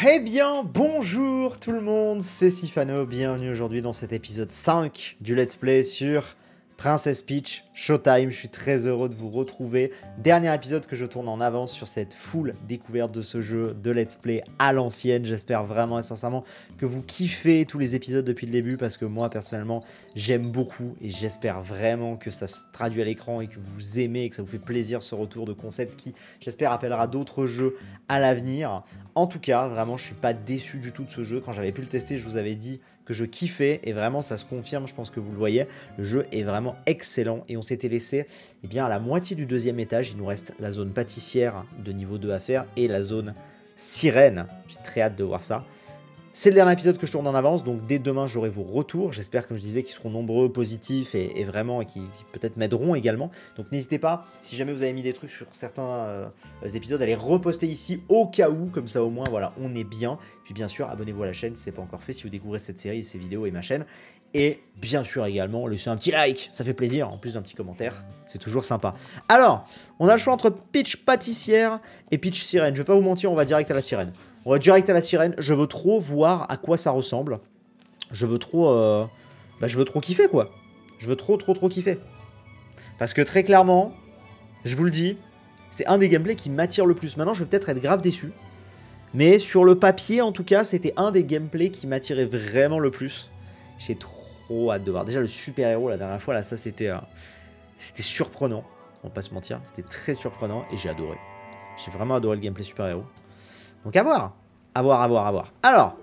Eh bien, bonjour tout le monde, c'est Sifano, bienvenue aujourd'hui dans cet épisode 5 du Let's Play sur Princess Peach Showtime. Je suis très heureux de vous retrouver. Dernier épisode que je tourne en avance sur cette full découverte de ce jeu de Let's Play à l'ancienne. J'espère vraiment et sincèrement que vous kiffez tous les épisodes depuis le début parce que moi personnellement j'aime beaucoup et j'espère vraiment que ça se traduit à l'écran et que vous aimez et que ça vous fait plaisir ce retour de concept qui j'espère appellera d'autres jeux à l'avenir. En tout cas, vraiment je suis pas déçu du tout de ce jeu. Quand j'avais pu le tester, je vous avais dit que je kiffais et vraiment ça se confirme, je pense que vous le voyez. Le jeu est vraiment excellent et on s'était laissé à la moitié du deuxième étage. Il nous reste la zone pâtissière de niveau 2 à faire et la zone sirène. J'ai très hâte de voir ça. C'est le dernier épisode que je tourne en avance, donc dès demain j'aurai vos retours. J'espère, comme je disais, qu'ils seront nombreux, positifs et vraiment, et qui peut-être m'aideront également. Donc n'hésitez pas, si jamais vous avez mis des trucs sur certains épisodes, à les reposter ici au cas où, comme ça au moins, voilà, on est bien. Puis bien sûr, abonnez-vous à la chaîne si ce n'est pas encore fait, si vous découvrez cette série, ces vidéos et ma chaîne. Et bien sûr également, laissez un petit like, ça fait plaisir, en plus d'un petit commentaire, c'est toujours sympa. Alors, on a le choix entre Peach pâtissière et Peach sirène. Je vais pas vous mentir, on va direct à la sirène. On va direct à la sirène, je veux trop voir à quoi ça ressemble. Je veux trop kiffer quoi. Je veux trop kiffer. Parce que très clairement, je vous le dis, c'est un des gameplays qui m'attire le plus. Maintenant, je vais peut-être être grave déçu. Mais sur le papier, en tout cas, c'était un des gameplays qui m'attirait vraiment le plus. J'ai trop hâte de voir. Déjà, le super-héros, la dernière fois, là, ça, c'était surprenant. On va pas se mentir, c'était très surprenant et j'ai adoré. J'ai vraiment adoré le gameplay super-héros. Donc à voir. À voir. Alors.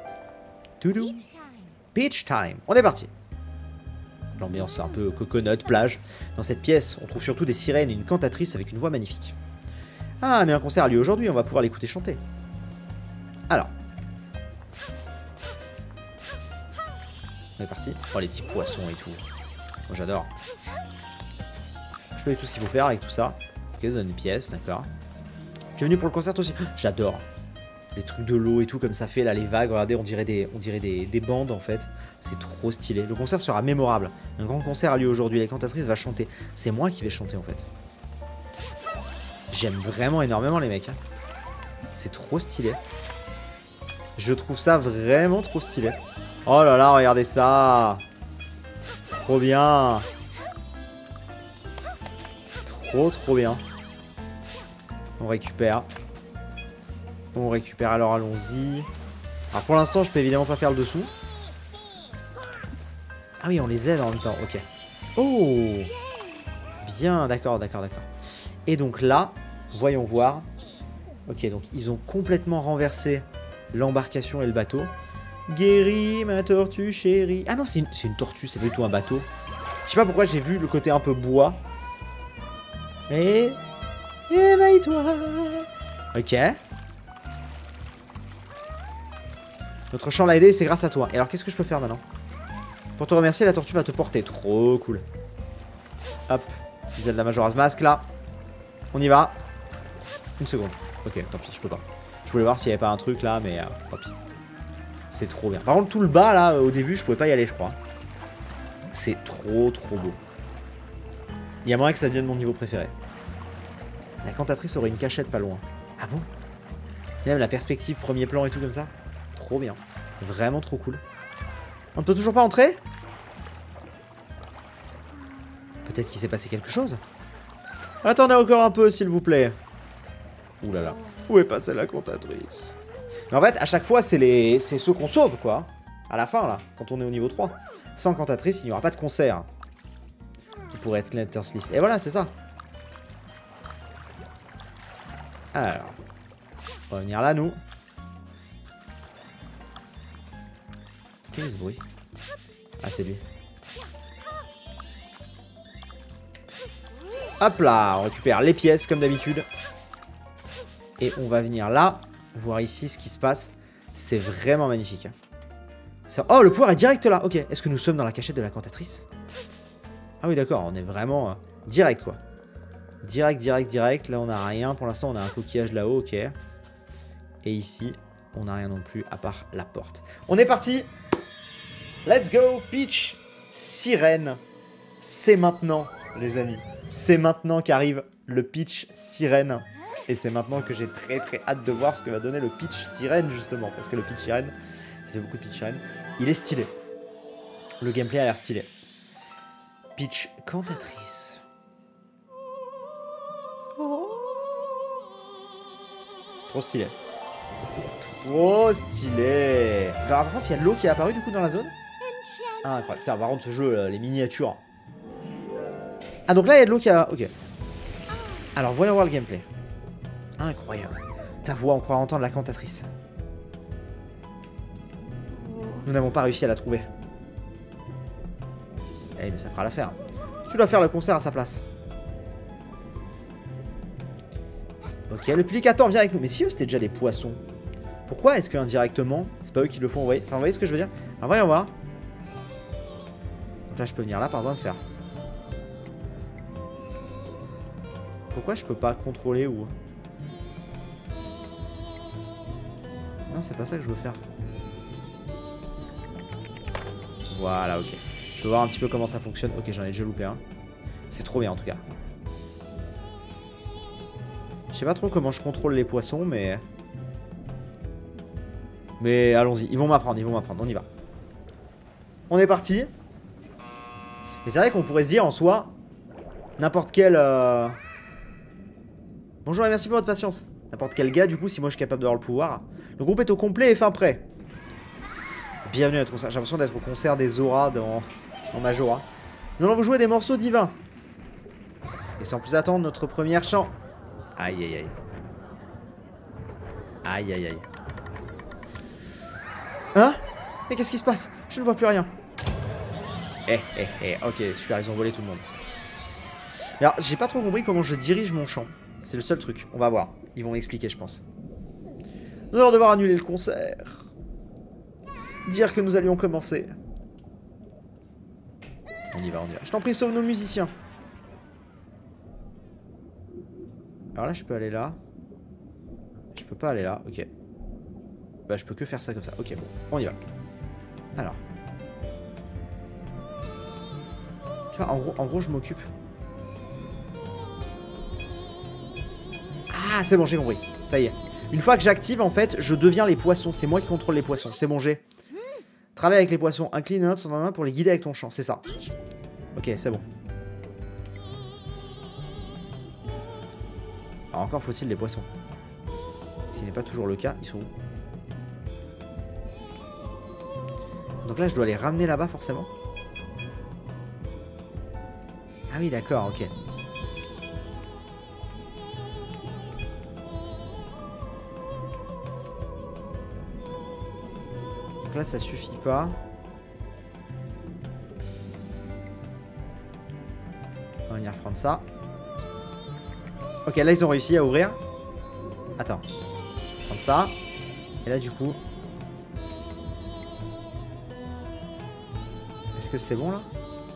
Peach time. On est parti. L'ambiance un peu coconut, plage. Dans cette pièce, on trouve surtout des sirènes et une cantatrice avec une voix magnifique. Ah, mais un concert a lieu aujourd'hui, on va pouvoir l'écouter chanter. Alors. On est parti. Oh, les petits poissons et tout. Moi, j'adore. Je sais pas du tout ce qu'il faut faire avec tout ça. Ok, ça donne une pièce, d'accord. Tu es venu pour le concert aussi? J'adore. Les trucs de l'eau et tout, comme ça fait là, les vagues. Regardez, on dirait des bandes en fait. C'est trop stylé. Le concert sera mémorable. Un grand concert a lieu aujourd'hui. La cantatrice va chanter. C'est moi qui vais chanter en fait. J'aime vraiment énormément les mecs. Hein. C'est trop stylé. Je trouve ça vraiment trop stylé. Oh là là, regardez ça. Trop bien. Trop bien. On récupère. On récupère, alors allons-y. Alors pour l'instant, je peux évidemment pas faire le dessous. Ah oui, on les aide en même temps, ok. Oh, bien, d'accord. Et donc là, voyons voir. Ok, donc ils ont complètement renversé l'embarcation et le bateau. Guéris, ma tortue chérie. Ah non, c'est une tortue, c'est pas du tout un bateau. Je sais pas pourquoi j'ai vu le côté un peu bois. Et... éveille-toi. Ok. Notre champ l'a aidé, c'est grâce à toi. Et alors, qu'est-ce que je peux faire maintenant? Pour te remercier, la tortue va te porter. Trop cool. Hop. Tisane de la Majora's Mask, là. On y va. Une seconde. Ok, tant pis, je peux pas. Je voulais voir s'il n'y avait pas un truc, là, mais tant pis. C'est trop bien. Par contre, tout le bas, là, au début, je pouvais pas y aller, je crois. C'est trop beau. Il y a moyen que ça devienne mon niveau préféré. La cantatrice aurait une cachette pas loin. Ah bon? Même la perspective, premier plan et tout comme ça. Trop bien. Vraiment trop cool. On ne peut toujours pas entrer? Peut-être qu'il s'est passé quelque chose. Attendez encore un peu, s'il vous plaît. Ouh là là. Où est passée la cantatrice? Mais en fait, à chaque fois, c'est ceux qu'on sauve, quoi. À la fin, là, quand on est au niveau 3. Sans cantatrice, il n'y aura pas de concert. Qui pourrait être Letter's List. Et voilà, c'est ça. Alors. On va venir là, nous. Quel est ce bruit? Ah, c'est lui. Hop là, on récupère les pièces comme d'habitude. Et on va venir là, voir ici ce qui se passe. C'est vraiment magnifique. Oh, le pouvoir est direct là. Ok, est-ce que nous sommes dans la cachette de la cantatrice? Ah oui, d'accord, on est vraiment direct quoi. Direct. Là, on n'a rien. Pour l'instant, on a un coquillage là-haut, ok. Et ici, on n'a rien non plus à part la porte. On est parti. Let's go, Peach sirène. C'est maintenant, les amis. C'est maintenant qu'arrive le Peach sirène. Et c'est maintenant que j'ai très très hâte de voir ce que va donner le pitch sirène justement. Parce que le pitch sirène, ça fait beaucoup de pitch sirène. Il est stylé. Le gameplay a l'air stylé. Pitch cantatrice. Oh. Trop stylé. Trop stylé. Par contre, il y a de l'eau qui est apparue du coup dans la zone. Ah, incroyable. Putain, par contre, ce jeu, les miniatures. Ah, donc là, il y a de l'eau qui a... Ok. Alors, voyons voir le gameplay. Incroyable. Ta voix, on croit entendre la cantatrice. Nous n'avons pas réussi à la trouver. Eh, mais ça fera l'affaire. Tu dois faire le concert à sa place. Ok, le public attend, viens avec nous. Mais si eux, c'était déjà des poissons. Pourquoi est-ce qu'indirectement, c'est pas eux qui le font, vous voyez? Enfin, vous voyez ce que je veux dire? Alors, voyons voir. Donc là, je peux venir là, par exemple, faire. Pourquoi je peux pas contrôler ou... Non, c'est pas ça que je veux faire. Voilà, ok. Je peux voir un petit peu comment ça fonctionne. Ok, j'en ai déjà loupé un. C'est trop bien, en tout cas. Je sais pas trop comment je contrôle les poissons, mais... Mais allons-y, ils vont m'apprendre, on y va. On est parti. Mais c'est vrai qu'on pourrait se dire en soi, n'importe quel... Bonjour et merci pour votre patience. N'importe quel gars, du coup, si moi je suis capable d'avoir le pouvoir. Le groupe est au complet et fin prêt. Bienvenue à notre concert. J'ai l'impression d'être au concert des Zora dans Majora. Nous allons vous jouer des morceaux divins. Et sans plus attendre, notre première chant. Aïe aïe aïe. Aïe aïe aïe. Hein? Mais qu'est-ce qui se passe? Je ne vois plus rien. Ok, super, ils ont volé tout le monde. Alors, j'ai pas trop compris comment je dirige mon chant. C'est le seul truc, on va voir. Ils vont m'expliquer, je pense. Nous allons devoir annuler le concert. Dire que nous allions commencer. On y va, on y va. Je t'en prie, sauve nos musiciens. Alors là, je peux aller là. Je peux pas aller là, ok. Bah, je peux que faire ça comme ça. Ok, bon, on y va. Alors. En gros, je m'occupe. Ah, c'est bon, j'ai compris. Ça y est. Une fois que j'active, en fait, je deviens les poissons. C'est moi qui contrôle les poissons. C'est bon, j'ai. Travaille avec les poissons. Incline les notes sur ta main pour les guider avec ton chant. C'est ça. Ok, c'est bon. Alors encore faut-il les poissons. S'il n'est pas toujours le cas, ils sont où? Donc là, je dois les ramener là-bas, forcément. Ah oui, d'accord, ok. Donc là, ça suffit pas. On va venir prendre ça. Ok, là, ils ont réussi à ouvrir. Attends. Prendre ça. Et là, du coup... Est-ce que c'est bon, là?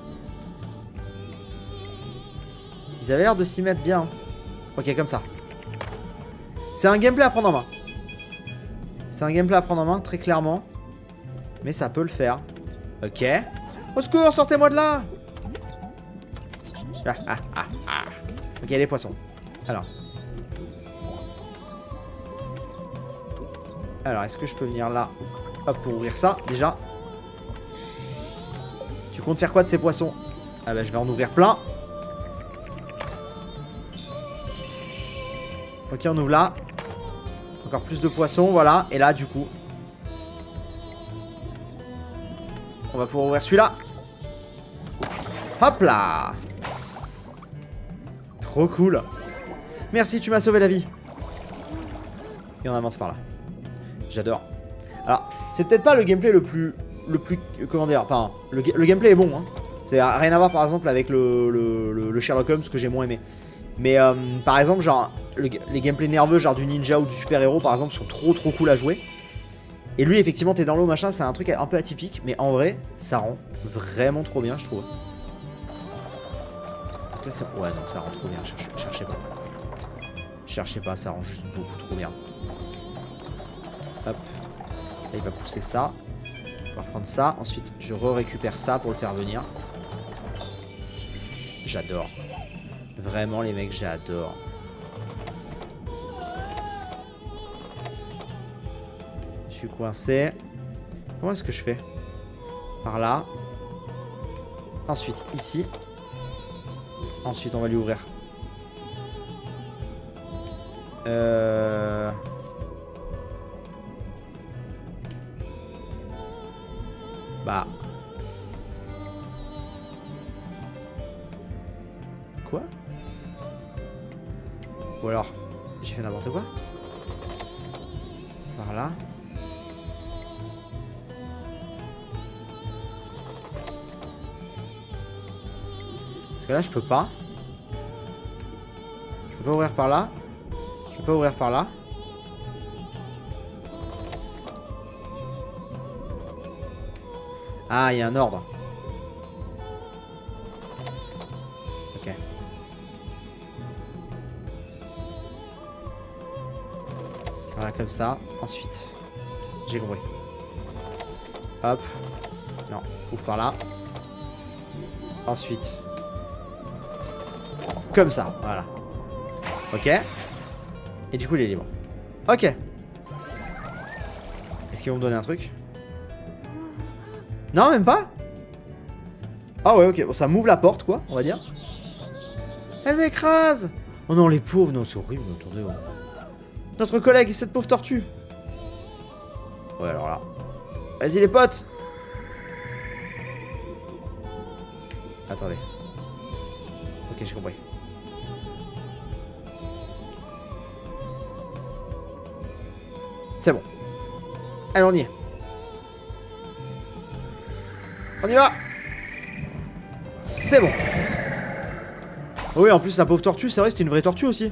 Ils avaient l'air de s'y mettre bien. Ok, comme ça. C'est un gameplay à prendre en main. C'est un gameplay à prendre en main, très clairement. Mais ça peut le faire. Ok. Au secours, sortez-moi de là! Ok, les poissons. Alors, est-ce que je peux venir là? Hop, pour ouvrir ça, déjà. Tu comptes faire quoi de ces poissons? Ah bah, je vais en ouvrir plein. Ok, on ouvre là. Encore plus de poissons, voilà. Et là, du coup... On va pouvoir ouvrir celui-là. Hop là! Trop cool. Merci, tu m'as sauvé la vie. Et on avance par là. J'adore. Alors, c'est peut-être pas le gameplay le plus comment dire, enfin, le gameplay est bon, hein. C'est rien à voir par exemple avec le Sherlock Holmes que j'ai moins aimé. Mais par exemple, genre, les gameplays nerveux, genre du ninja ou du super-héros par exemple, sont trop cool à jouer. Et lui, effectivement, t'es dans l'eau, machin, c'est un truc un peu atypique, mais en vrai, ça rend vraiment trop bien, je trouve. Donc là, ouais, donc ça rend trop bien, cherchez pas. Cherchez pas, ça rend juste beaucoup trop bien. Hop. Là, il va pousser ça. On va reprendre ça. Ensuite, je récupère ça pour le faire venir. J'adore. Vraiment, les mecs, j'adore. Je suis coincé. Comment est-ce que je fais? Par là. Ensuite, ici. Ensuite, on va lui ouvrir. Bah. Quoi? Ou alors, j'ai fait n'importe quoi? Par là. Parce que là, je peux pas. Je peux pas ouvrir par là. Je peux pas ouvrir par là. Ah, il y a un ordre. Ok. Voilà, comme ça. Ensuite, j'ai compris. Hop. Non, ouvre par là. Ensuite. Comme ça, voilà. Ok. Et du coup, il est libre. Ok. Est-ce qu'ils vont me donner un truc? Non, même pas. Ah ouais, ok. Bon, ça m'ouvre la porte, quoi, on va dire. Elle m'écrase. Oh non, les pauvres. Non, c'est horrible. Attendez. Oh. Notre collègue, cette pauvre tortue. Ouais, alors là. Vas-y, les potes. Attendez. Ok, j'ai compris. C'est bon. Allez, on y est. On y va. C'est bon. Oui, en plus, la pauvre tortue, c'est vrai, c'était une vraie tortue aussi.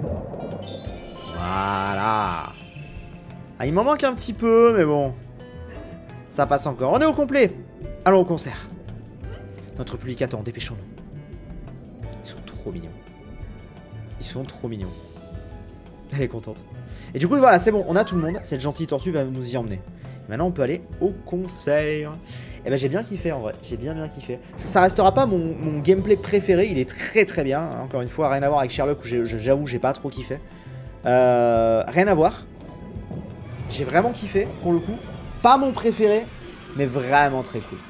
Voilà. Ah, il m'en manque un petit peu, mais bon. Ça passe encore. On est au complet. Allons au concert. Notre public attend, dépêchons-nous. Ils sont trop mignons. Ils sont trop mignons. Elle est contente. Et du coup, voilà, c'est bon, on a tout le monde. Cette gentille tortue va nous y emmener. Maintenant, on peut aller au concert. Et ben, j'ai bien kiffé en vrai. J'ai bien kiffé. Ça restera pas mon gameplay préféré. Il est très très bien. Hein. Encore une fois, rien à voir avec Sherlock où j'avoue, j'ai pas trop kiffé. Rien à voir. J'ai vraiment kiffé pour le coup. Pas mon préféré, mais vraiment très cool.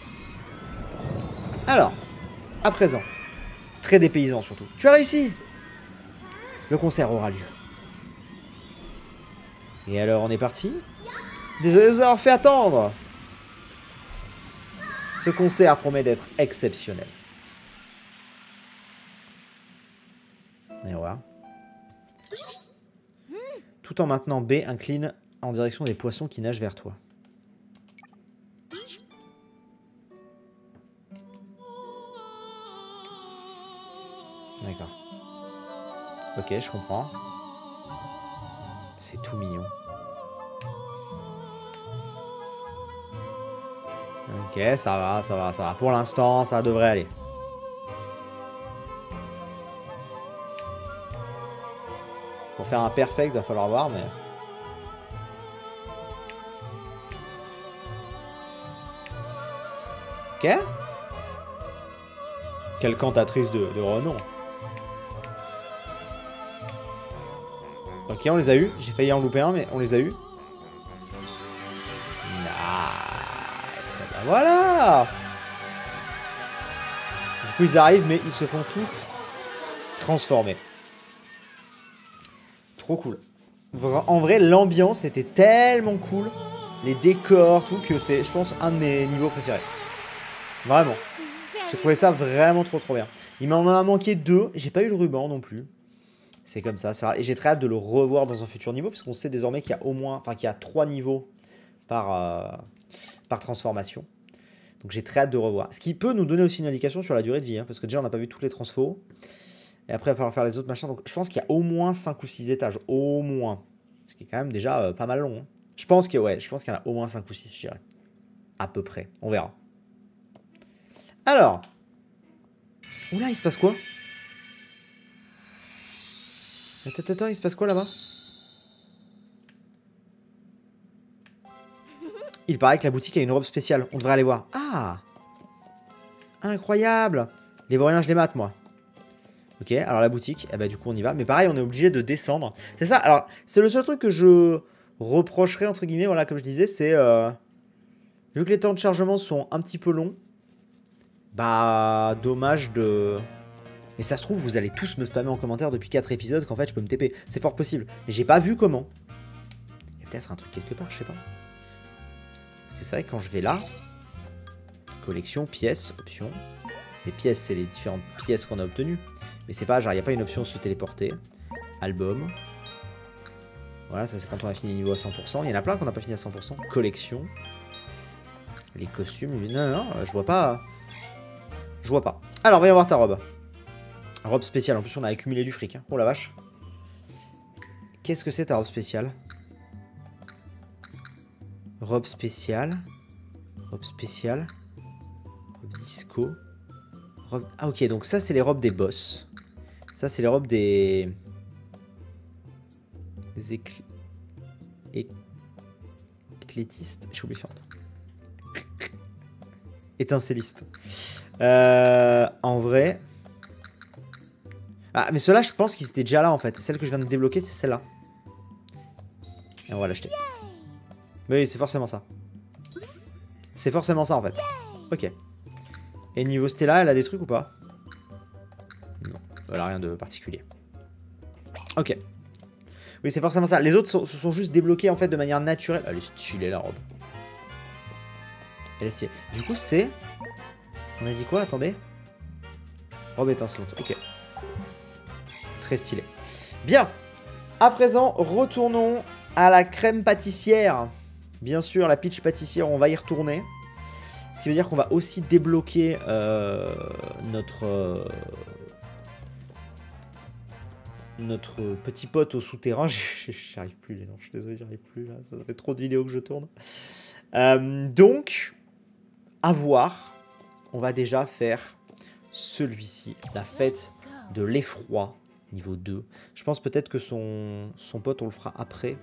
Alors, à présent, très dépaysant surtout. Tu as réussi. Le concert aura lieu. Et alors, on est parti. Désolé de vous avoir fait attendre. Ce concert promet d'être exceptionnel. Et voilà. Tout en maintenant B, incline en direction des poissons qui nagent vers toi. D'accord. Ok, je comprends. C'est tout mignon. Ok, ça va, ça va, ça va. Pour l'instant, ça devrait aller. Pour faire un perfect, il va falloir voir, mais... Ok. Quelle cantatrice de renom. Ok, on les a eu. J'ai failli en louper un, mais on les a eu. Nice. Ben voilà. Du coup, ils arrivent, mais ils se font tous transformer. Trop cool. En vrai, l'ambiance était tellement cool. Les décors, tout, que c'est, je pense, un de mes niveaux préférés. Vraiment. J'ai trouvé ça vraiment trop bien. Il m'en a manqué 2. J'ai pas eu le ruban non plus. C'est comme ça. Et j'ai très hâte de le revoir dans un futur niveau. Parce qu'on sait désormais qu'il y a au moins... Enfin, qu'il y a 3 niveaux par transformation. Donc j'ai très hâte de revoir. Ce qui peut nous donner aussi une indication sur la durée de vie. Hein, parce que déjà, on n'a pas vu toutes les transfos. Et après, il va falloir faire les autres machins. Donc je pense qu'il y a au moins 5 ou 6 étages. Au moins. Ce qui est quand même déjà pas mal long. Hein. Je pense qu'il y en a au moins 5 ou 6, je dirais. À peu près. On verra. Alors. Oula, il se passe quoi? Attends, il se passe quoi là-bas? Il paraît que la boutique a une robe spéciale. On devrait aller voir. Ah! Incroyable! Les vauriens, je les mate, moi. Ok, alors la boutique, eh ben, du coup, on y va. Mais pareil, on est obligé de descendre. C'est ça, alors, c'est le seul truc que je reprocherais, entre guillemets, voilà, comme je disais, c'est... vu que les temps de chargement sont un petit peu longs, bah, dommage de... Et ça se trouve, vous allez tous me spammer en commentaire depuis 4 épisodes qu'en fait, je peux me TP. C'est fort possible. Mais j'ai pas vu comment. Il y a peut-être un truc quelque part, je sais pas. Parce que c'est vrai que quand je vais là... Collection, pièces, options. Les pièces, c'est les différentes pièces qu'on a obtenues. Mais c'est pas, genre, il n'y a pas une option se téléporter. Album. Voilà, ça c'est quand on a fini le niveau à 100%. Il y en a plein qu'on n'a pas fini à 100%. Collection. Les costumes. Non, non, je vois pas. Je vois pas. Alors, viens voir ta robe. Robe spéciale. En plus, on a accumulé du fric. Hein. Oh la vache. Qu'est-ce que c'est ta robe spéciale? Robe spéciale. Robe spéciale. Robe disco. Robe... Ah ok, donc ça c'est les robes des boss. Ça c'est les robes des... Éclétistes. J'ai oublié de faire. Étincelistes. En vrai... Ah mais ceux-là je pense qu'ils étaient déjà là en fait. Celle que je viens de débloquer c'est celle-là. Et on va l'acheter. Oui c'est forcément ça. C'est forcément ça en fait. Ok. Et niveau Stella, elle a des trucs ou pas? Non, elle a rien de particulier. Ok. Oui, c'est forcément ça. Les autres se sont juste débloqués en fait de manière naturelle. Elle est stylée la robe. Elle est stylée. Du coup, c'est... On a dit quoi? Attendez. Robe étincelante. Ok. Très stylé. Bien. À présent, retournons à la crème pâtissière. Bien sûr, la peach pâtissière, on va y retourner. Ce qui veut dire qu'on va aussi débloquer notre petit pote au souterrain. J'arrive plus, les noms. Je suis désolé, j'arrive plus là. Ça fait trop de vidéos que je tourne. Donc, à voir. On va déjà faire celui-ci. La fête de l'effroi, niveau 2. Je pense peut-être que son pote, on le fera après.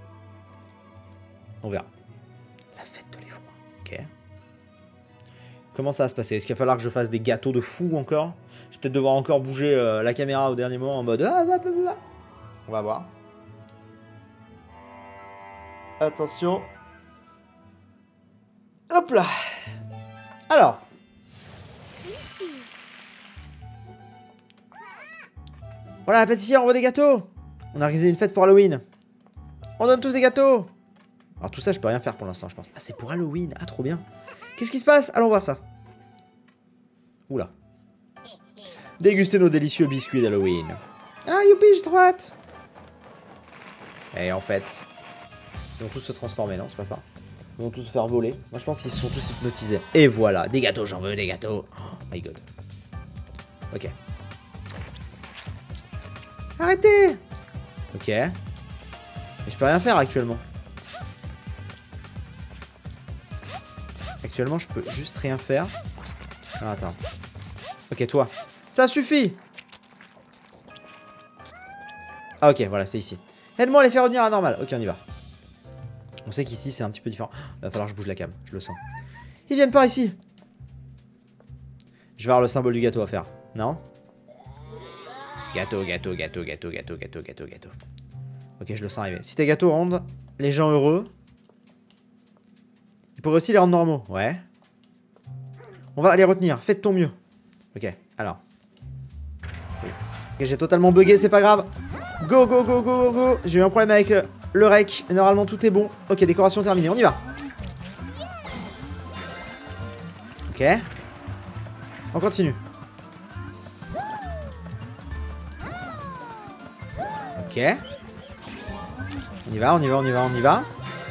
On verra. La fête de l'effroi. Ok. Comment ça va se passer? Est-ce qu'il va falloir que je fasse des gâteaux de fou encore? Je vais peut-être devoir encore bouger la caméra au dernier moment en mode... On va voir. Attention. Hop là. Alors. Voilà la pâtissière, on veut des gâteaux. On a organisé une fête pour Halloween. On donne tous des gâteaux. Alors tout ça, je peux rien faire pour l'instant, je pense. Ah, c'est pour Halloween. Ah, trop bien. Qu'est-ce qui se passe? Allons voir ça. Oula. Déguster nos délicieux biscuits d'Halloween. Ah, youpi, j'ai trop hâte. Et en fait, ils vont tous se transformer, non? C'est pas ça. Ils vont tous se faire voler. Moi, je pense qu'ils se sont tous hypnotisés. Et voilà, des gâteaux, j'en veux des gâteaux. Oh my god. Ok. Arrêtez. Ok. Mais je peux rien faire actuellement. Actuellement, je peux juste rien faire. Alors, attends. Ok, toi. Ça suffit. Ah, ok, voilà, c'est ici. Aide-moi à les faire revenir à la normale. Ok, on y va. On sait qu'ici, c'est un petit peu différent. Il va falloir que je bouge la cam, je le sens. Ils viennent par ici. Je vais avoir le symbole du gâteau à faire. Non? Gâteau, gâteau, gâteau, gâteau, gâteau, gâteau, gâteau, gâteau. Ok, je le sens arriver. Si tes gâteaux rendent les gens heureux... Il pourrait aussi les rendre normaux. Ouais. On va les retenir. Fais de ton mieux. Ok, alors. Oui. Ok, j'ai totalement bugué, c'est pas grave. Go, go, go, go, go, go. J'ai eu un problème avec le rec. Normalement, tout est bon. Ok, décoration terminée. On y va. Ok. On continue. Ok. On y va, on y va, on y va, on y va.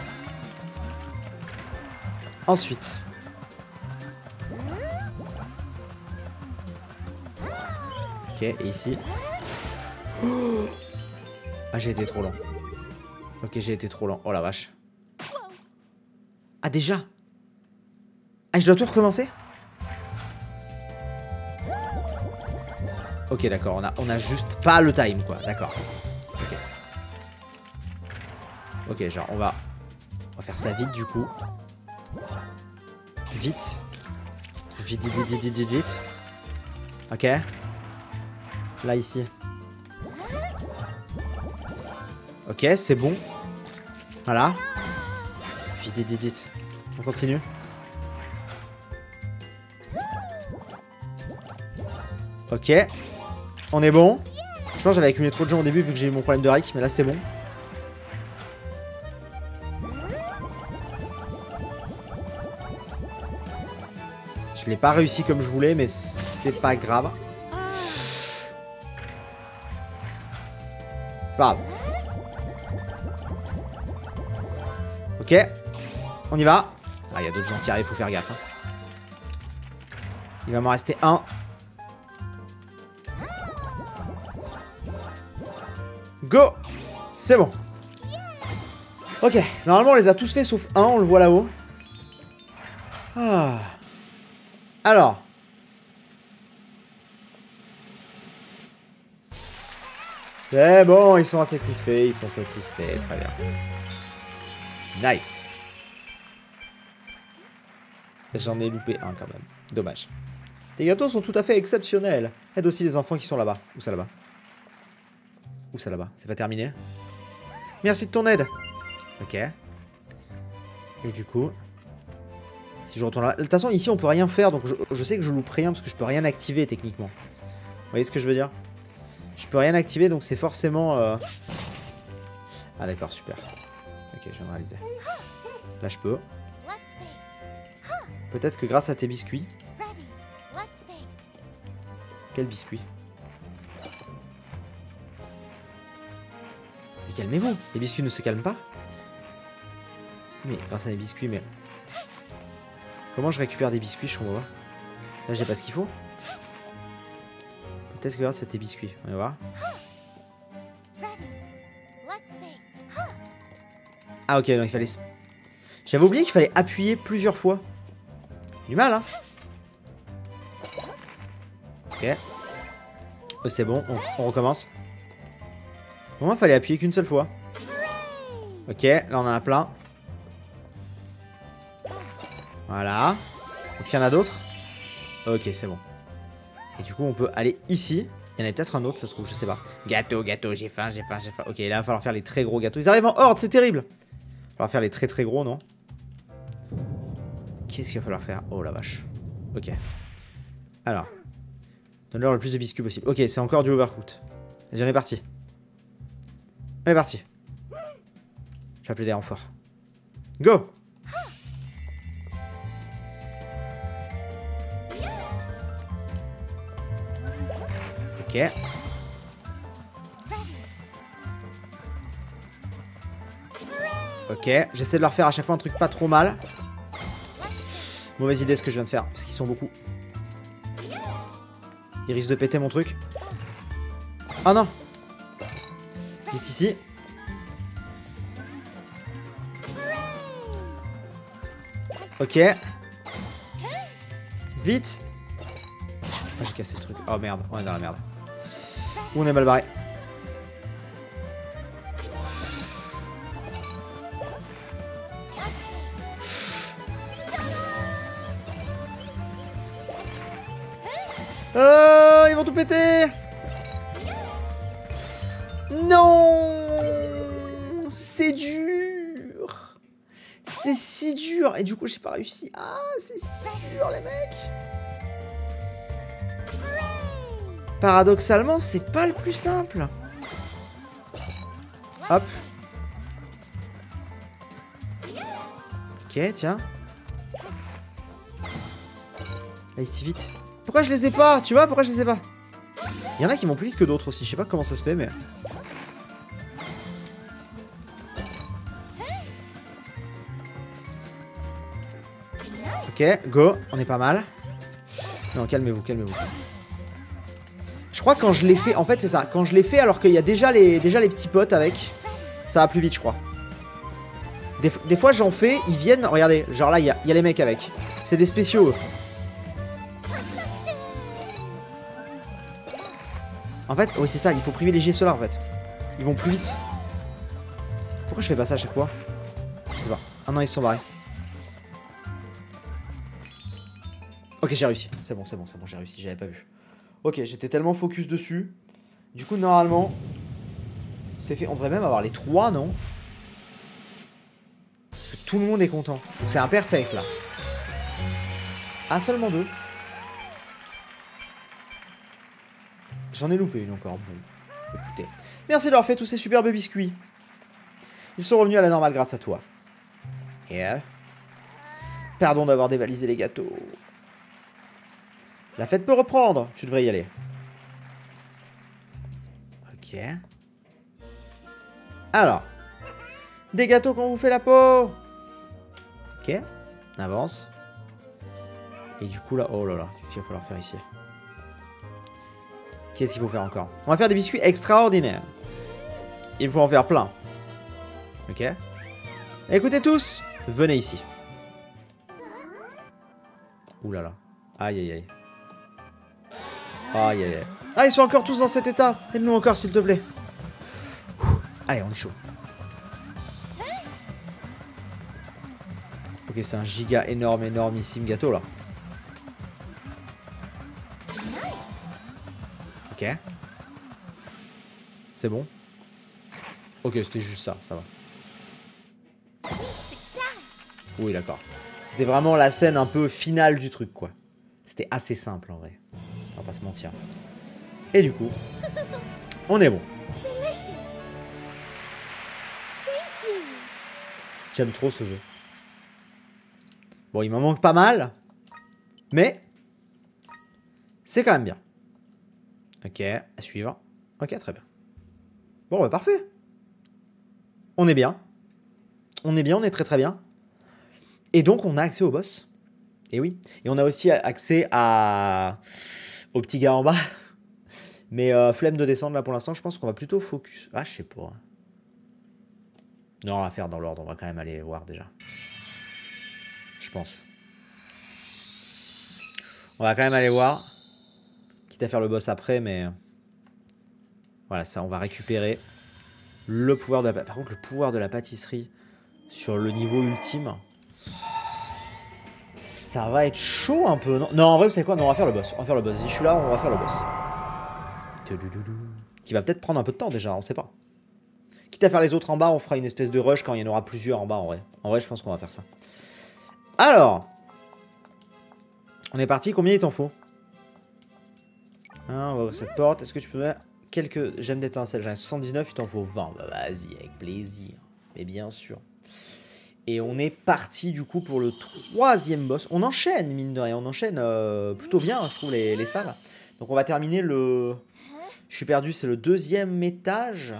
Ensuite. Ok, et ici. Oh, ah, j'ai été trop lent. Ok, j'ai été trop lent. Oh la vache. Ah, déjà? Ah, je dois tout recommencer? Ok, d'accord, on a juste pas le time, quoi. D'accord. Ok. Ok, genre, on va faire ça vite, du coup. Vite. Vite, vite, vite, vite, vite, vite. Ok. Là, ici. Ok, c'est bon. Voilà. Vite, vite, vite, vite. On continue. Ok. On est bon. Je pense que j'avais accumulé trop de gens au début vu que j'ai eu mon problème de Rick, mais là c'est bon. Je l'ai pas réussi comme je voulais, mais c'est pas grave. C'est pas grave. Ok. On y va. Ah, il y a d'autres gens qui arrivent, faut faire gaffe. Hein. Il va m'en rester un. Go. C'est bon. Ok. Normalement, on les a tous fait sauf un. On le voit là-haut. Ah. Alors. C'est bon, ils sont satisfaits, ils sont satisfaits, très bien. Nice. J'en ai loupé un quand même, dommage. Tes gâteaux sont tout à fait exceptionnels. Aide aussi les enfants qui sont là-bas. Où ça là-bas? Où ça là-bas? C'est pas terminé? Merci de ton aide. Ok. Et du coup... Si je retourne là... De toute façon, ici, on peut rien faire, donc je sais que je loupe rien, parce que je peux rien activer, techniquement. Vous voyez ce que je veux dire? Je peux rien activer, donc c'est forcément... Ah d'accord, super. Ok, je viens de réaliser. Là, je peux. Peut-être que grâce à tes biscuits... Quel biscuit? Mais calmez-vous, les biscuits ne se calment pas. Mais grâce à les biscuits, mais... Comment je récupère des biscuits, je comprends pas. Là, j'ai pas ce qu'il faut. Peut-être que grâce à tes biscuits. On va voir. Ah ok, donc il fallait... J'avais oublié qu'il fallait appuyer plusieurs fois. Du mal, hein. Ok. Oh, c'est bon, on recommence. Pour moi, il fallait appuyer qu'une seule fois. Ok, là on en a plein. Voilà. Est-ce qu'il y en a d'autres? Ok, c'est bon. Et du coup, on peut aller ici. Il y en a peut-être un autre, ça se trouve, je sais pas. Gâteau, gâteau, j'ai faim, j'ai faim, j'ai faim. Ok, là, il va falloir faire les très gros gâteaux. Ils arrivent en horde, c'est terrible. Il va falloir faire les très très gros, non? Qu'est-ce qu'il va falloir faire? Oh la vache. Ok. Alors. Donne-leur le plus de biscuits possible. Ok, c'est encore du overcooked. Vas-y, on est parti. On est parti. J'ai appelé des renforts. Go! Ok. Ok, j'essaie de leur faire à chaque fois un truc pas trop mal. Mauvaise idée ce que je viens de faire, parce qu'ils sont beaucoup. Ils risquent de péter mon truc. Oh non! Il est ici. Ok. Vite! Ah, j'ai cassé le truc. Oh merde, on est dans la merde. On est mal barré. Ils vont tout péter! Non! C'est dur! C'est si dur! Et du coup, j'ai pas réussi. Ah, c'est si dur, les mecs! Paradoxalement, c'est pas le plus simple. Hop. Ok, tiens. Allez, si vite. Pourquoi je les ai pas? Tu vois, pourquoi je les ai pas? Il y en a qui vont plus vite que d'autres aussi. Je sais pas comment ça se fait, mais... Ok, go. On est pas mal. Non, calmez-vous, calmez-vous. Je crois que quand je l'ai fait... En fait, c'est ça. Quand je l'ai fait alors qu'il y a déjà les petits potes avec, ça va plus vite, je crois. Des fois, j'en fais, ils viennent... Regardez, genre là, il y a les mecs avec. C'est des spéciaux, eux. En fait, oui, c'est ça. Il faut privilégier ceux-là, en fait. Ils vont plus vite. Pourquoi je fais pas ça à chaque fois? Je sais pas. Ah non, ils se sont barrés. Ok, j'ai réussi. C'est bon, c'est bon, c'est bon, j'ai réussi. J'avais pas vu. Ok, j'étais tellement focus dessus. Du coup, normalement, c'est fait. On devrait même avoir les 3, non? Tout le monde est content. Donc c'est imperfect là. Ah, seulement 2. J'en ai loupé une encore. Bon, écoutez. Merci d'avoir fait tous ces superbes biscuits. Ils sont revenus à la normale grâce à toi. Et pardon d'avoir dévalisé les gâteaux. La fête peut reprendre. Tu devrais y aller. Ok. Alors. Des gâteaux qu'on vous fait la peau. Ok. On avance. Et du coup là, oh là là, qu'est-ce qu'il va falloir faire ici? Qu'est-ce qu'il faut faire encore? On va faire des biscuits extraordinaires. Il faut en faire plein. Ok. Écoutez tous, venez ici. Ouh là là. Aïe aïe aïe. Aïe aïe aïe. Ah, ils sont encore tous dans cet état. Aide-nous encore s'il te plaît. Allez, on est chaud. Ok, c'est un giga énormissime gâteau là. Ok. C'est bon. Ok, c'était juste ça, ça va. Oui, d'accord. C'était vraiment la scène un peu finale du truc, quoi. C'était assez simple, en vrai. On va pas se mentir. Et du coup, on est bon. J'aime trop ce jeu. Bon, il m'en manque pas mal. Mais c'est quand même bien. Ok, à suivre. Ok, très bien. Bon, bah parfait. On est bien. On est bien, on est très bien. Et donc, on a accès au boss. Et oui. Et on a aussi accès au petit gars en bas. Mais flemme de descendre là pour l'instant. Je pense qu'on va plutôt focus. Ah, je sais pas. Non, on va faire dans l'ordre. On va quand même aller voir déjà. Je pense. On va quand même aller voir. Quitte à faire le boss après, mais... Voilà, ça, on va récupérer le pouvoir de la... Par contre, le pouvoir de la pâtisserie sur le niveau ultime... Ça va être chaud un peu, non? Non, en vrai, vous savez quoi? Non, on va faire le boss. On va faire le boss. Si je suis là, on va faire le boss. Qui va peut-être prendre un peu de temps déjà, on sait pas. Quitte à faire les autres en bas, on fera une espèce de rush quand il y en aura plusieurs en bas en vrai. En vrai, je pense qu'on va faire ça. Alors. On est parti. Combien il t'en faut? On va ouvrir cette porte. Est-ce que tu peux mettre quelques gemmes d'étincelle? J'en ai 79, il t'en faut 20. Bah, vas-y, avec plaisir. Mais bien sûr. Et on est parti du coup pour le 3e boss. On enchaîne, mine de rien. On enchaîne plutôt bien, je trouve, les salles. Donc on va terminer le... Je suis perdu, c'est le 2e étage.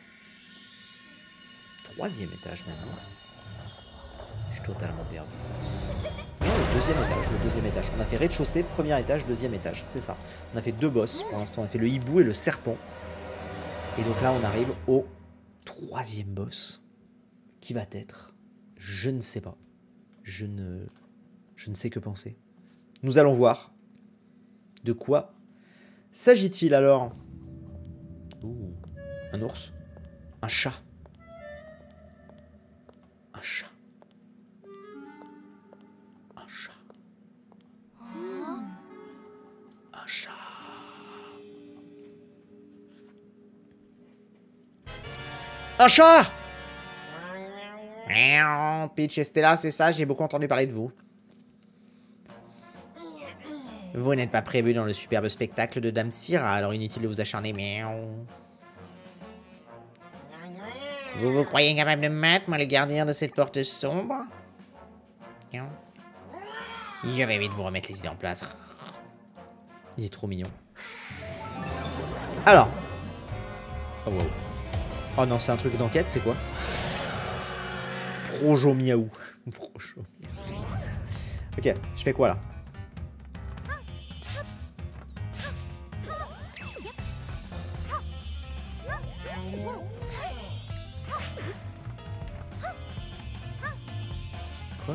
3e étage maintenant. Je suis totalement perdu. Non, le 2e étage, le 2e étage. On a fait rez-de-chaussée, 1er étage, 2e étage. C'est ça. On a fait 2 boss. Pour l'instant, on a fait le hibou et le serpent. Et donc là, on arrive au 3e boss. Qui va être... Je ne sais pas. Je ne sais que penser. Nous allons voir. De quoi s'agit-il alors? Ouh, un ours? Un chat? Un chat? Un chat? Un chat? Un chat! Peach et Stella, c'est ça, j'ai beaucoup entendu parler de vous. Vous n'êtes pas prévu dans le superbe spectacle de Dame Syrah, alors inutile de vous acharner. Vous vous croyez capable de mettre, moi, le gardien de cette porte sombre? Je vais vite vous remettre les idées en place. Il est trop mignon. Alors. Oh, wow. Oh non, c'est un truc d'enquête, c'est quoi? Projo miaou. Projo miaou. Ok, je fais quoi là? Quoi?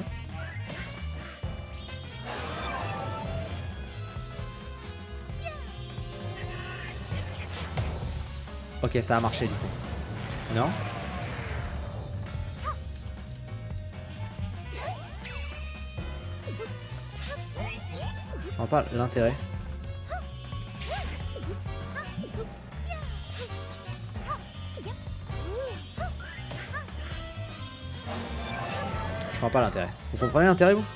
Ok, ça a marché du coup. Non? On parle de l'intérêt. vois pas l'intérêt. Vous comprenez l'intérêt, vous?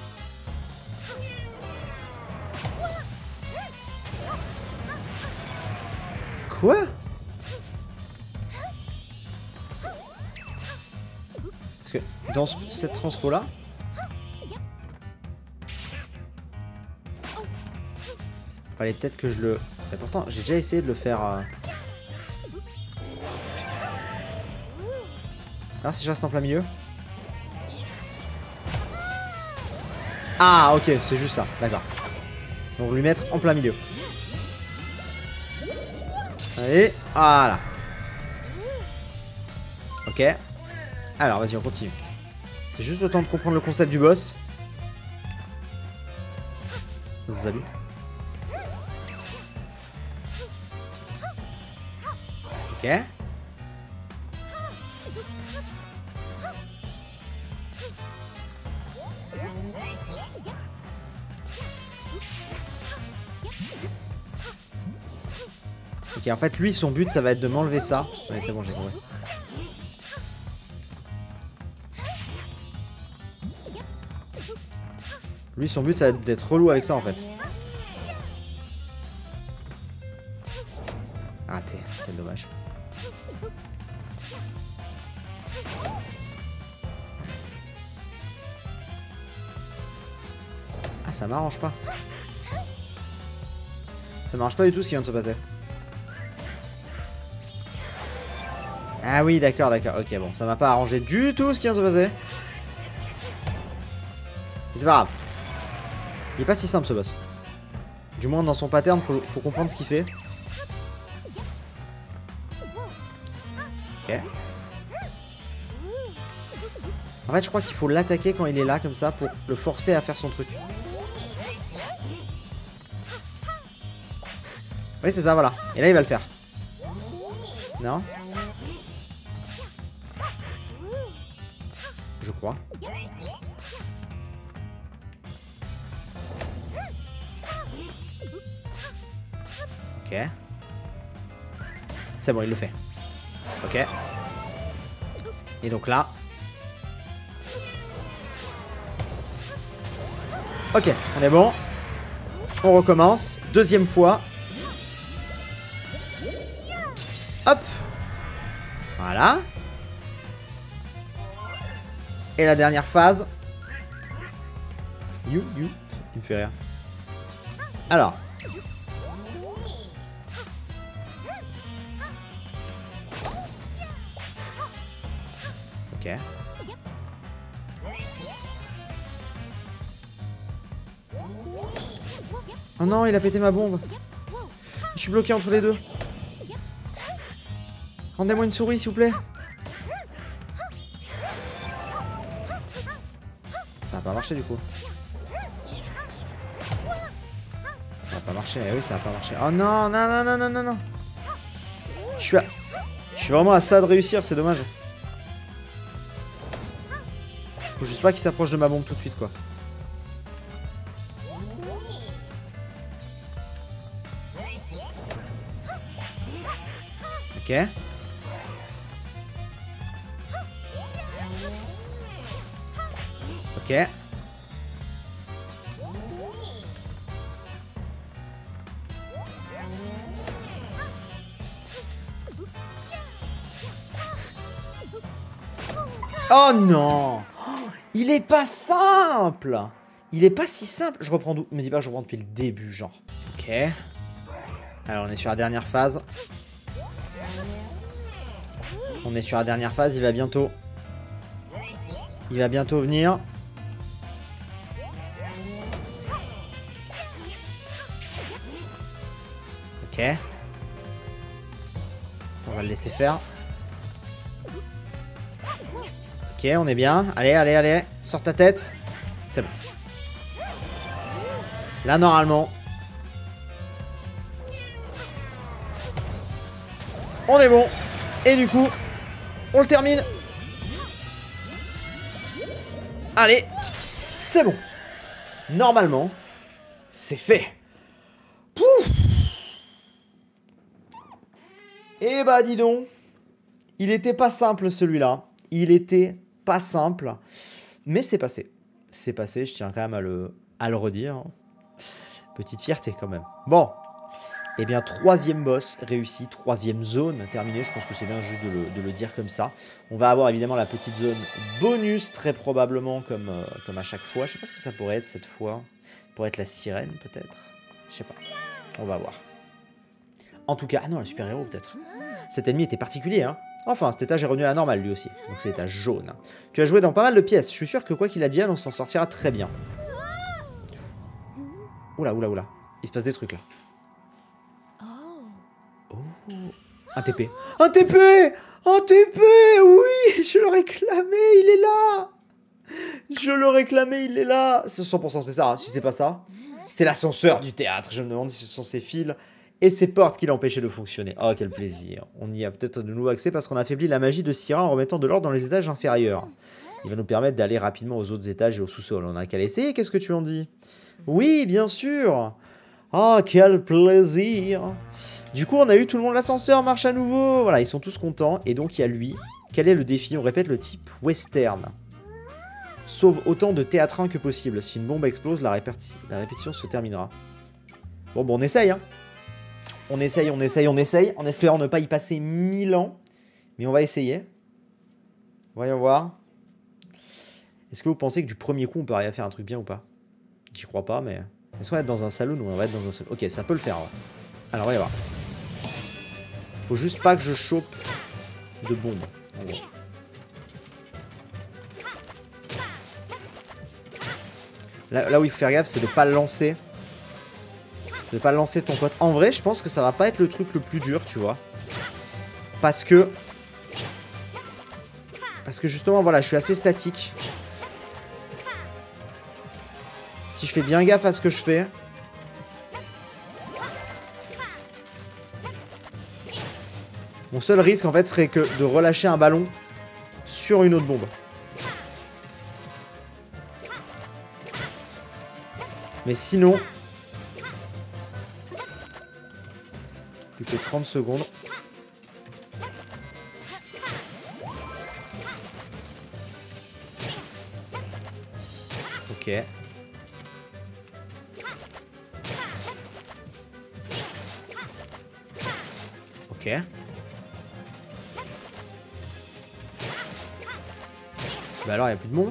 Quoi? Parce que dans cette transfo là, fallait peut-être que je le... Mais pourtant j'ai déjà essayé de le faire... Alors si je reste en plein milieu. Ah ok, c'est juste ça, d'accord. Donc lui mettre en plein milieu. Allez, voilà. Ok. Alors vas-y, on continue. C'est juste le temps de comprendre le concept du boss. Salut. Ok. Ok, en fait, lui, son but, ça va être de m'enlever ça. Ouais, c'est bon, j'ai compris. Lui, son but, ça va être d'être relou avec ça, en fait. Ah, quel dommage. Ah, ça m'arrange pas. Ça m'arrange pas du tout ce qui vient de se passer. Ah oui, d'accord, d'accord. Ok, bon, ça m'a pas arrangé du tout ce qui vient de se passer. Mais c'est pas grave. Il est pas si simple, ce boss. Du moins, dans son pattern, faut comprendre ce qu'il fait. Ok. En fait, je crois qu'il faut l'attaquer quand il est là, comme ça, pour le forcer à faire son truc. Oui, c'est ça, voilà. Et là, il va le faire. Non? Je crois. Ok. C'est bon, il le fait. Ok. Et donc là... Ok, on est bon. On recommence. Deuxième fois. Hop. Voilà. Et la dernière phase. Il me fait rire. Alors. Ok. Oh non, il a pété ma bombe. Je suis bloqué entre les deux. Rendez-moi une souris, s'il vous plaît. Ça va pas marcher du coup. Ça va pas marcher, eh oui, ça va pas marcher. Oh non, non, non, non, non, non, non. Je suis vraiment à ça de réussir, c'est dommage. Faut juste pas qu'il s'approche de ma bombe tout de suite, quoi. Ok. Ok. Oh non! Il est pas simple! Il est pas si simple. Je reprends d'où? Me dis pas que je reprends depuis le début, genre. Ok. Alors on est sur la dernière phase. On est sur la dernière phase, il va bientôt... Il va bientôt venir. Ok. Ça, on va le laisser faire. Ok, on est bien. Allez, allez, allez. Sors ta tête. C'est bon. Là, normalement... On est bon. Et du coup, on le termine. Allez. C'est bon. Normalement, c'est fait. Pouf. Eh bah, dis donc. Il était pas simple, celui-là. Il était pas simple. Mais c'est passé. C'est passé, je tiens quand même à le redire. Petite fierté quand même. Bon. Eh bien, 3e boss réussi, 3e zone terminée. Je pense que c'est bien juste de le dire comme ça. On va avoir évidemment la petite zone bonus, très probablement, comme à chaque fois. Je sais pas ce que ça pourrait être cette fois. Ça pourrait être la sirène, peut-être. Je sais pas. On va voir. En tout cas, ah non, le super-héros, peut-être. Cet ennemi était particulier, hein. Enfin, cet étage est revenu à la normale, lui aussi. Donc c'est l'étage jaune. Tu as joué dans pas mal de pièces. Je suis sûr que quoi qu'il advienne, on s'en sortira très bien. Oula, oula, oula. Il se passe des trucs, là. Oh, un TP. Un TP! Un TP! Oui! Je le réclamais, il est là! Je le réclamais, il est là! C'est 100%, c'est ça. Si c'est pas ça, c'est l'ascenseur du théâtre. Je me demande si ce sont ces fils et ces portes qui l'empêchaient de fonctionner. Oh, quel plaisir. On y a peut-être de nouveau accès parce qu'on a affaibli la magie de Syrah en remettant de l'ordre dans les étages inférieurs. Il va nous permettre d'aller rapidement aux autres étages et au sous-sol. On a qu'à l'essayer, qu'est-ce que tu en dis? Oui, bien sûr! Oh, quel plaisir! Du coup, on a eu tout le monde, l'ascenseur marche à nouveau. Voilà, ils sont tous contents. Et donc, il y a lui. Quel est le défi? On répète le type western. Sauve autant de théâtrins que possible. Si une bombe explose, la répétition se terminera. Bon, on essaye, hein. On essaye, on essaye, on essaye. En espérant ne pas y passer 1000 ans. Mais on va essayer. Voyons voir. Est-ce que vous pensez que du premier coup, on peut arriver à faire un truc bien ou pas? J'y crois pas, mais... Est-ce qu'on va être dans un salon ou on va être dans un salon? Ok, ça peut le faire. Ouais. Alors, voyons voir. Faut juste pas que je chope de bombes. En gros. Là où il faut faire gaffe, c'est de pas le lancer. De pas lancer ton pote. En vrai, je pense que ça va pas être le truc le plus dur, tu vois. Parce que justement, voilà, je suis assez statique. Si je fais bien gaffe à ce que je fais... Mon seul risque, en fait, serait que de relâcher un ballon sur une autre bombe. Mais sinon... Plus que 30 secondes. Ok. Ok. Bah alors, il n'y a plus de monde.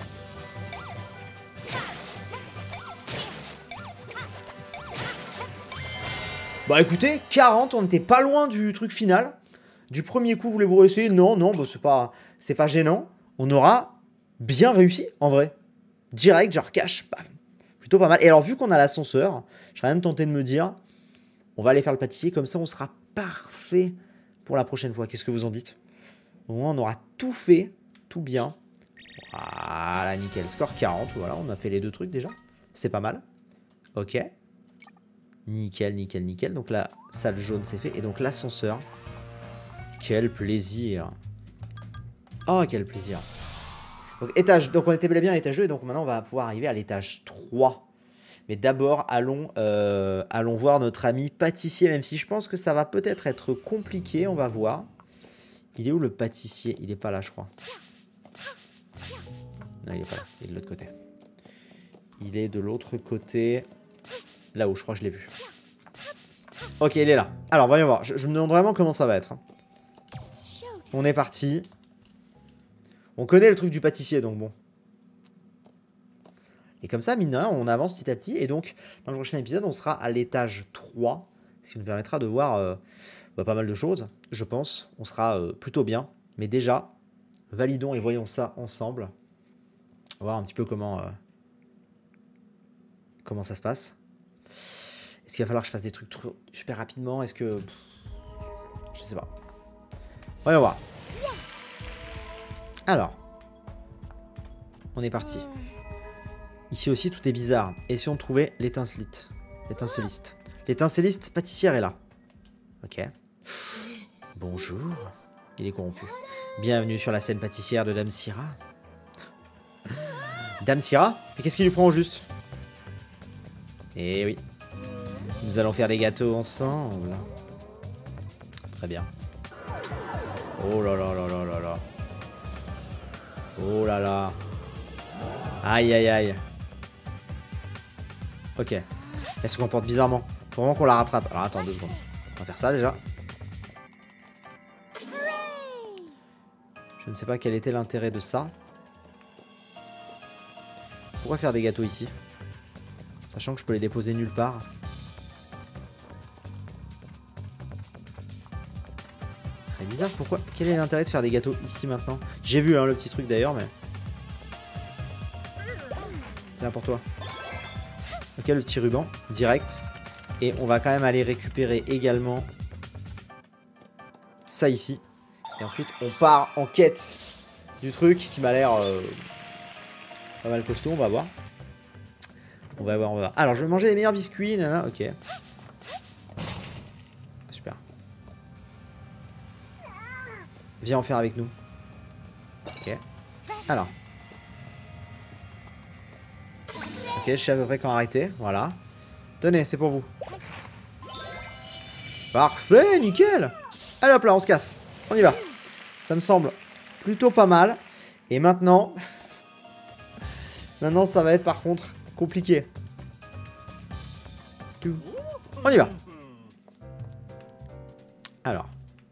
Bah écoutez, 40, on n'était pas loin du truc final. Du premier coup, voulez-vous réessayer? Non, non, bah c'est pas gênant. On aura bien réussi, en vrai. Direct, genre cash, bam. Plutôt pas mal. Et alors, vu qu'on a l'ascenseur, je serais même tenté de me dire, on va aller faire le pâtissier, comme ça on sera parfait pour la prochaine fois. Qu'est-ce que vous en dites? Au moins, on aura tout fait, tout bien. Voilà, nickel. Score 40, voilà, on a fait les deux trucs déjà. C'est pas mal. Ok. Nickel, nickel, nickel. Donc la salle jaune, c'est fait. Et donc l'ascenseur. Quel plaisir. Oh, quel plaisir. Donc, donc on était bel et bien à l'étage 2. Et donc maintenant, on va pouvoir arriver à l'étage 3. Mais d'abord, allons voir notre ami pâtissier. Même si je pense que ça va peut-être être compliqué. On va voir. Il est où le pâtissier? Il est pas là, je crois. Non, il est pas là. Il est de l'autre côté. Il est de l'autre côté. Là-haut, je crois que je l'ai vu. Ok, il est là. Alors, voyons voir. Je me demande vraiment comment ça va être. On est parti. On connaît le truc du pâtissier, donc bon. Et comme ça, mine de rien, on avance petit à petit. Et donc, dans le prochain épisode, on sera à l'étage 3. Ce qui nous permettra de voir pas mal de choses, je pense. On sera plutôt bien. Mais déjà, validons et voyons ça ensemble. On va voir un petit peu comment ça se passe. Est-ce qu'il va falloir que je fasse des trucs super rapidement? Est-ce que... Je sais pas. Voyons voir. Alors. On est parti. Ici aussi, tout est bizarre. Essayons de trouver l'étinceliste. L'étincelliste pâtissière est là. Ok. Bonjour. Il est corrompu. Bienvenue sur la scène pâtissière de Dame Syrah. Dame Syrah? Mais qu'est-ce qui lui prend au juste? Eh oui. Nous allons faire des gâteaux ensemble. Très bien. Oh là là là là là là. Oh là là. Aïe, aïe, aïe. Ok. Elle se comporte bizarrement. Faut vraiment qu'on la rattrape. Alors attends 2 secondes. On va faire ça déjà. Je ne sais pas quel était l'intérêt de ça. Pourquoi faire des gâteaux ici? Sachant que je peux les déposer nulle part. Très bizarre, pourquoi? Quel est l'intérêt de faire des gâteaux ici maintenant? J'ai vu hein, le petit truc d'ailleurs, mais... Tiens pour toi. Ok, le petit ruban, direct. Et on va quand même aller récupérer également ça ici. Et ensuite, on part en quête du truc qui m'a l'air pas mal costaud, on va voir. On va voir, on va voir. Alors, je vais manger les meilleurs biscuits, nana. Ok. Super. Viens en faire avec nous. Ok. Alors. Ok, je sais à peu près quand arrêter. Voilà. Tenez, c'est pour vous. Parfait, nickel. Allez hop là, on se casse. On y va. Ça me semble plutôt pas mal. Et maintenant... Maintenant, ça va être par contre compliqué. On y va. Alors.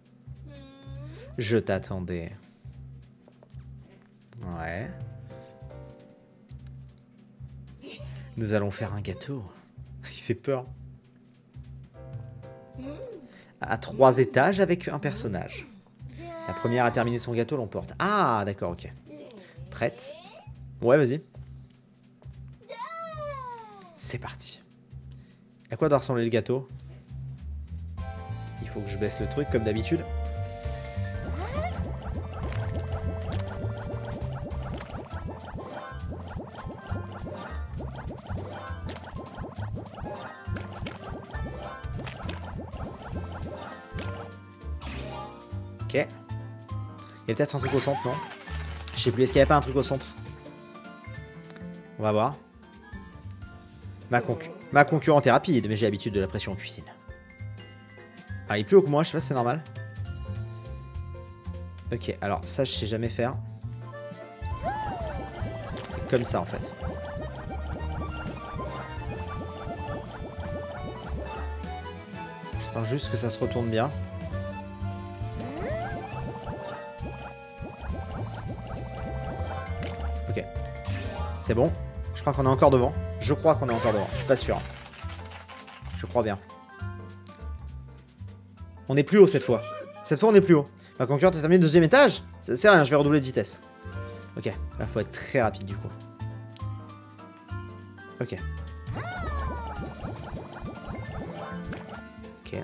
Je t'attendais. Ouais. Nous allons faire un gâteau. Il fait peur. À 3 étages avec un personnage. La première à terminer son gâteau l'emporte. Ah, d'accord, ok. Prête? Ouais, vas-y. C'est parti. À quoi doit ressembler le gâteau? Il faut que je baisse le truc comme d'habitude. Ok. Il y a peut-être un truc au centre, non? Je sais plus, est-ce qu'il n'y avait pas un truc au centre? On va voir. Ma concurrente est rapide, mais j'ai l'habitude de la pression en cuisine. Ah, il est plus haut que moi, je sais pas si c'est normal. Ok, alors ça, je sais jamais faire. C'est comme ça, en fait. J'attends juste que ça se retourne bien. Ok. C'est bon. Je crois qu'on est encore devant. Je crois qu'on est encore devant. Je suis pas sûr. Je crois bien. On est plus haut cette fois. Cette fois, on est plus haut. Ma concurrente est terminée 2e étage. C'est rien, je vais redoubler de vitesse. Ok. Là, faut être très rapide du coup. Ok. Ok.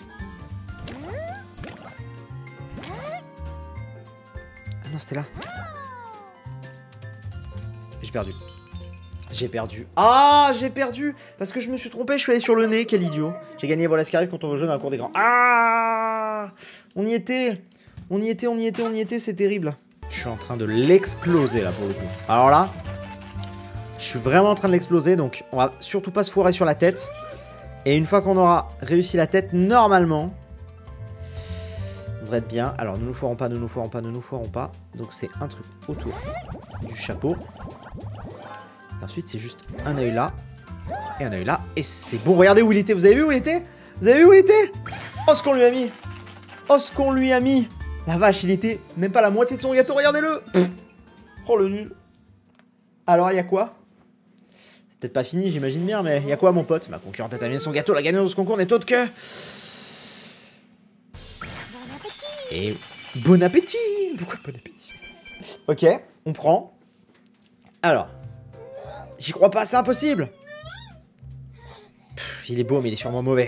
Ah non, c'était là. J'ai perdu. J'ai perdu. Ah, j'ai perdu. Parce que je me suis trompé, je suis allé sur le nez, quel idiot. J'ai gagné voilà ce qui arrive quand on veut jouer dans la cour des grands. Ah, on y était. On y était, on y était, on y était, c'est terrible. Je suis en train de l'exploser là pour le coup. Alors là, je suis vraiment en train de l'exploser, donc on va surtout pas se foirer sur la tête. Et une fois qu'on aura réussi la tête, normalement, on devrait être bien. Alors ne nous foirons pas, ne nous foirons pas, ne nous foirons pas. Donc c'est un truc autour du chapeau. Et ensuite c'est juste un œil là. Et un œil là. Et c'est bon, regardez où il était. Vous avez vu où il était? Vous avez vu où il était? Oh ce qu'on lui a mis. Oh ce qu'on lui a mis. La vache, il était même pas la moitié de son gâteau, regardez-le. Oh le nul. Alors il y a quoi? C'est peut-être pas fini, j'imagine bien, mais il y a quoi mon pote? Ma concurrente a terminé son gâteau, la gagnante de ce concours n'est autre que... Et bon appétit. Pourquoi bon appétit? Ok, on prend. Alors, j'y crois pas, c'est impossible. Il est beau, mais il est sûrement mauvais.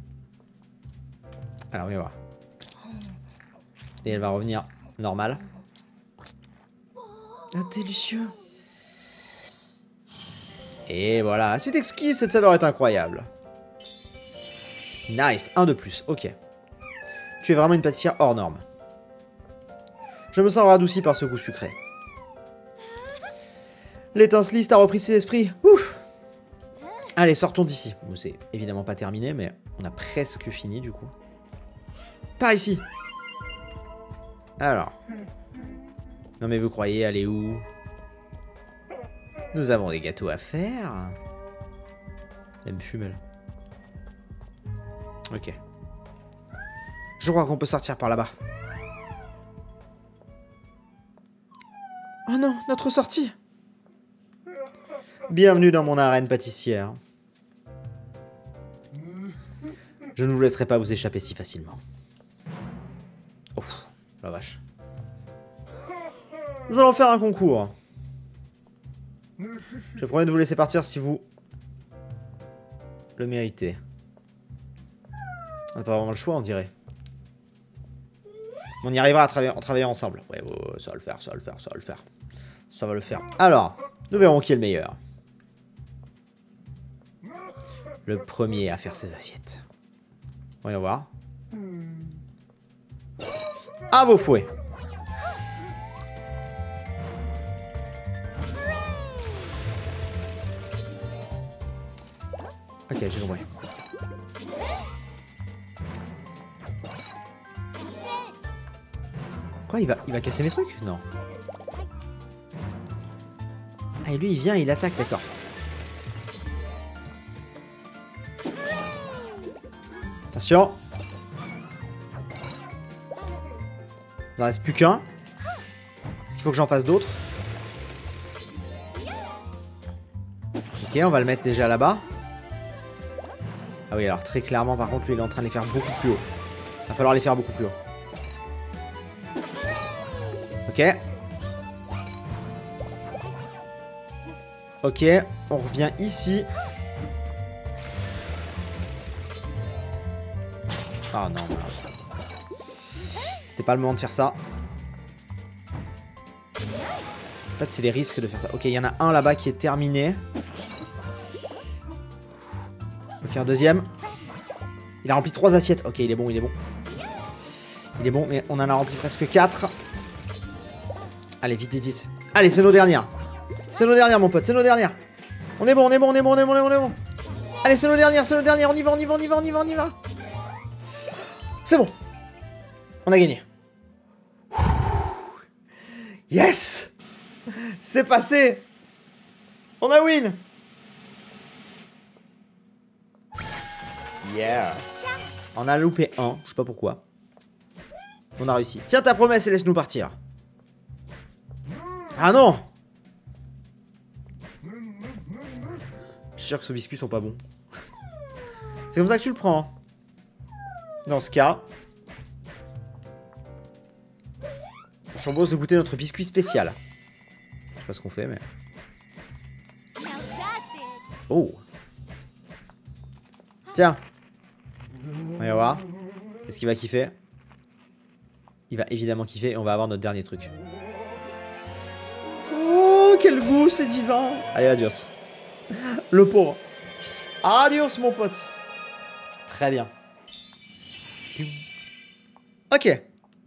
Alors, on va voir. Et elle va revenir normale. Ah, délicieux. Et voilà, c'est exquis, cette saveur est incroyable. Nice, un de plus, ok. Tu es vraiment une pâtissière hors norme. Je me sens radouci par ce goût sucré. L'étinceliste a repris ses esprits. Ouf. Allez, sortons d'ici. Bon, c'est évidemment pas terminé, mais on a presque fini du coup. Par ici. Alors. Non mais vous croyez aller où? Nous avons des gâteaux à faire. Elle me fume, elle. Ok. Je crois qu'on peut sortir par là-bas. Oh non, notre sortie! Bienvenue dans mon arène pâtissière. Je ne vous laisserai pas vous échapper si facilement. Ouf, la vache. Nous allons faire un concours. Je promets de vous laisser partir si vous le méritez. On n'a pas vraiment le choix, on dirait. On y arrivera en travaillant ensemble. Ouais, ça va le faire, ça va le faire, ça va le faire. Ça va le faire. Alors, nous verrons qui est le meilleur. Le premier à faire ses assiettes. Voyons voir. À vos fouets. Ok, j'ai compris. Quoi, il va casser mes trucs? Non. Ah, et lui, il vient, il attaque, d'accord. Attention. Il n'en reste plus qu'un. Est-ce qu'il faut que j'en fasse d'autres? Ok, on va le mettre déjà là-bas. Ah oui, alors très clairement, par contre, lui, il est en train de les faire beaucoup plus haut. Il va falloir les faire beaucoup plus haut. Ok. Ok, on revient ici. Ah non, voilà. C'était pas le moment de faire ça. En fait, c'est les risques de faire ça. Ok, il y en a un là-bas qui est terminé. Ok, un deuxième. Il a rempli 3 assiettes. Ok, il est bon, il est bon. Il est bon, mais on en a rempli presque 4. Allez, vite, vite, vite. Allez, c'est nos dernières. C'est nos dernières, mon pote, c'est nos dernières. On est bon, on est bon, on est bon, on est bon, on est bon. Allez, c'est nos dernières, c'est nos dernières. On y va, on y va, on y va, on y va, on y va. C'est bon. On a gagné. Yes! C'est passé! On a win! Yeah! On a loupé un, je sais pas pourquoi. On a réussi. Tiens ta promesse et laisse-nous partir. Ah non! Je suis sûr que ces biscuits sont pas bons. C'est comme ça que tu le prends. Hein. Dans ce cas... Je propose de goûter notre biscuit spécial. Je sais pas ce qu'on fait, mais... Oh! Tiens! On va voir. Est-ce qu'il va kiffer? Il va évidemment kiffer et on va avoir notre dernier truc. Oh, quel goût, c'est divin! Allez, adios. Le pauvre. Adios, mon pote. Très bien. Ok.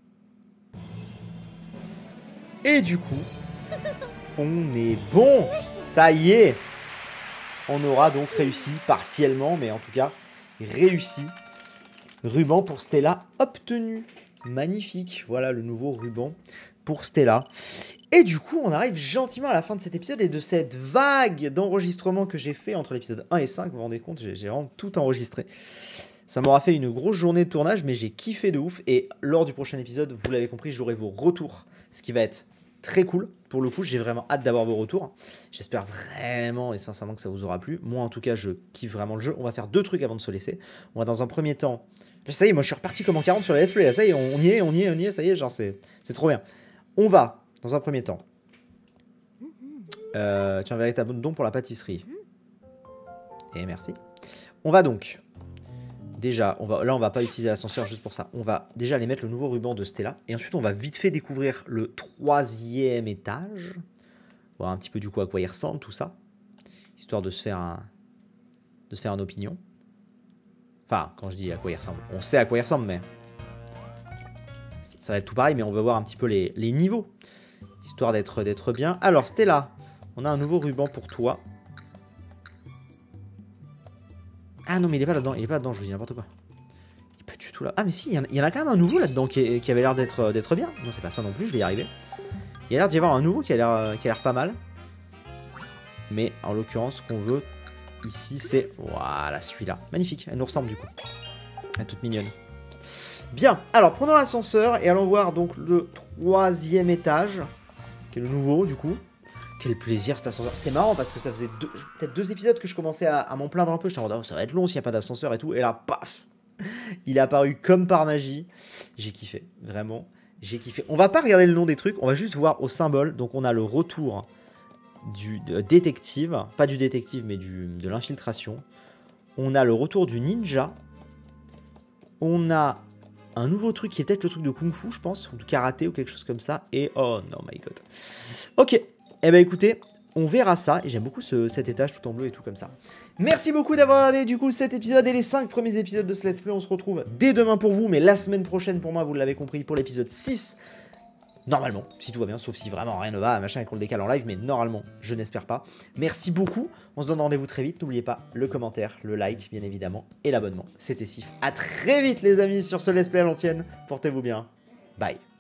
Et du coup, on est bon. Ça y est. On aura donc réussi, partiellement, mais en tout cas, réussi. Ruban pour Stella obtenu. Magnifique. Voilà le nouveau ruban pour Stella. Et du coup, on arrive gentiment à la fin de cet épisode et de cette vague d'enregistrement que j'ai fait entre l'épisode 1 et 5. Vous vous rendez compte, j'ai vraiment tout enregistré. Ça m'aura fait une grosse journée de tournage, mais j'ai kiffé de ouf. Et lors du prochain épisode, vous l'avez compris, j'aurai vos retours. Ce qui va être très cool. Pour le coup, j'ai vraiment hâte d'avoir vos retours. J'espère vraiment et sincèrement que ça vous aura plu. Moi, en tout cas, je kiffe vraiment le jeu. On va faire 2 trucs avant de se laisser. On va dans un premier temps... Ça y est, moi, je suis reparti comme en 40 sur les let's play. Là, ça y est, on y est. Ça y est, genre, c'est trop bien. On va, dans un premier temps... tu as un véritable don pour la pâtisserie. Et merci. On va donc... Déjà, là, on va pas utiliser l'ascenseur juste pour ça. On va déjà aller mettre le nouveau ruban de Stella. Et ensuite, on va vite fait découvrir le 3e étage. Voir un petit peu du coup à quoi il ressemble, tout ça. Histoire de se faire une opinion. Enfin, quand je dis à quoi il ressemble, on sait à quoi il ressemble, mais... Ça va être tout pareil, mais on va voir un petit peu les niveaux. Histoire d'être bien. Alors, Stella, on a un nouveau ruban pour toi. Ah non, mais il est pas là-dedans, je vous dis n'importe quoi. Il est pas du tout là. Ah mais si, il y en a quand même un nouveau là-dedans qui avait l'air d'être bien. Non, c'est pas ça non plus, je vais y arriver. Il y a l'air d'y avoir un nouveau qui a l'air pas mal. Mais en l'occurrence, ce qu'on veut ici, c'est... Voilà, celui-là. Magnifique, elle nous ressemble du coup. Elle est toute mignonne. Bien, alors prenons l'ascenseur et allons voir donc le 3e étage, qui est le nouveau du coup. Quel plaisir cet ascenseur. C'est marrant parce que ça faisait peut-être 2 épisodes que je commençais à m'en plaindre un peu. Je me disais, oh, ça va être long s'il n'y a pas d'ascenseur et tout. Et là, paf, il est apparu comme par magie. J'ai kiffé, vraiment, j'ai kiffé. On va pas regarder le nom des trucs, on va juste voir au symbole. Donc on a le retour du détective, pas du détective mais de l'infiltration. On a le retour du ninja. On a un nouveau truc qui est peut-être le truc de Kung Fu, je pense, ou de karaté ou quelque chose comme ça. Et oh non, my god. Ok, eh ben écoutez, on verra ça. Et j'aime beaucoup cet étage tout en bleu et tout comme ça. Merci beaucoup d'avoir regardé du coup cet épisode et les 5 premiers épisodes de ce Let's Play. On se retrouve dès demain pour vous, mais la semaine prochaine pour moi, vous l'avez compris, pour l'épisode 6. Normalement, si tout va bien, sauf si vraiment rien ne va, machin, et qu'on le décale en live, mais normalement, je n'espère pas. Merci beaucoup, on se donne rendez-vous très vite. N'oubliez pas le commentaire, le like, bien évidemment, et l'abonnement. C'était Sif. À très vite, les amis, sur ce Let's Play à l'ancienne. Portez-vous bien. Bye.